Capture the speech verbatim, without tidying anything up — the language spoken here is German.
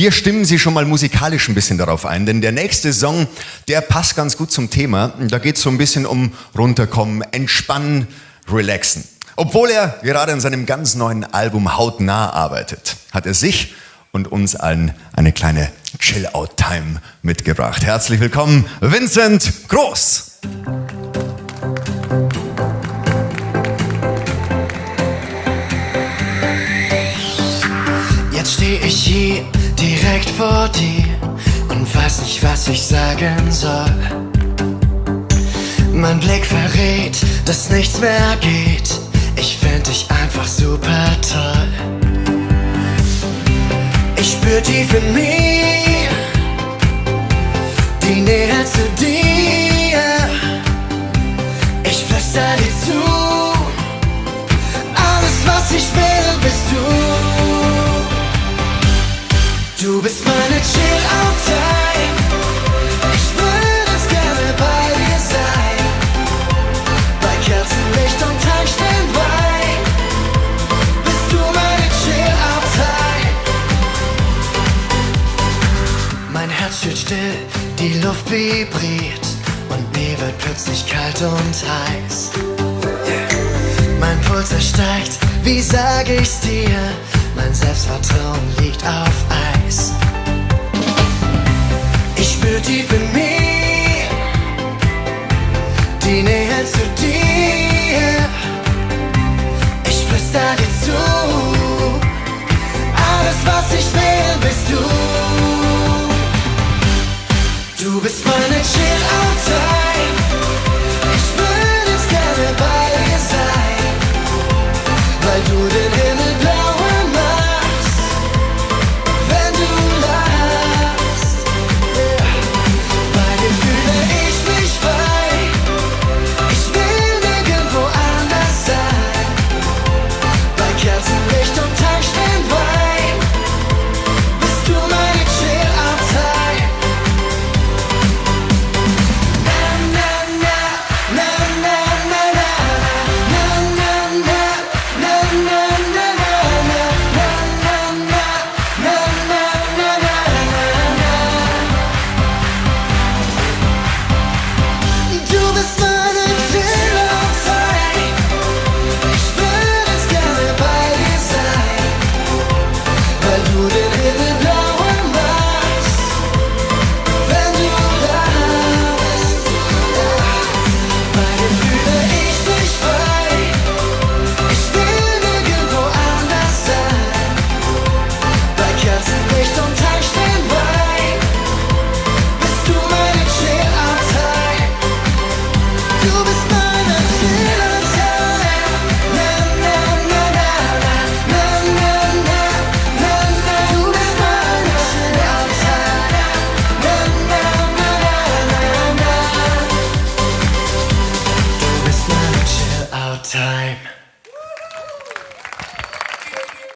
Wir stimmen Sie schon mal musikalisch ein bisschen darauf ein, denn der nächste Song, der passt ganz gut zum Thema. Da geht es so ein bisschen um runterkommen, entspannen, relaxen. Obwohl er gerade an seinem ganz neuen Album hautnah arbeitet, hat er sich und uns allen eine kleine Chill-Out-Time mitgebracht. Herzlich willkommen, Vincent Groß! Jetzt steh ich hier direkt vor dir und weiß nicht, was ich sagen soll. Mein Blick verrät, dass nichts mehr geht. Ich find dich einfach super toll. Ich spür tief in mir die Nähe zu dir. Ich flüster dir zu, alles was ich will bist du. Du bist meine Chill-Out-Time. Ich würde es gerne bei dir sein, bei Kerzenlicht und Tankstellenwein. Bist du meine Chill-Out-Time. Mein Herz steht still, die Luft vibriert und mir wird plötzlich kalt und heiß. Mein Puls ersteigt, wie sag ich's dir? Mein Selbstvertrauen liegt auf Eis. Ich spür tief in mir die Nähe zu dir. Ich flüster dir zu, alles was ich will bist du. Du bist meine Chill-Out-Time. Ich würde es gerne bei dir sein, weil du den Himmel blau du bist